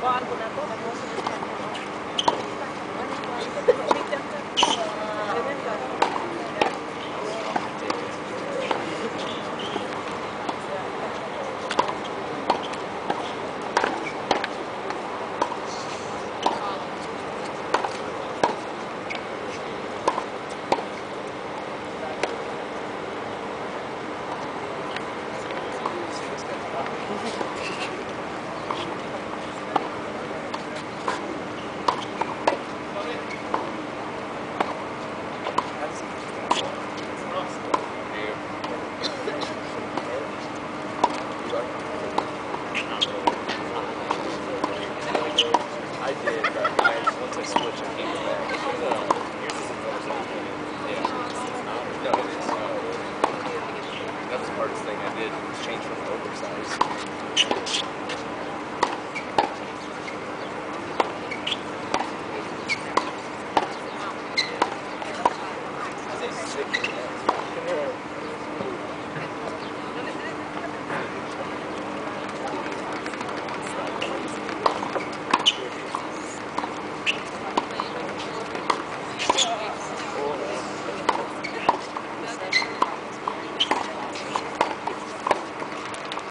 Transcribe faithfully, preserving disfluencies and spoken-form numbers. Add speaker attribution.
Speaker 1: I did, but I, once I switched, I came back. Here's a, here's a yeah. No, it is. Uh, that was the hardest thing I did, was change from oversized.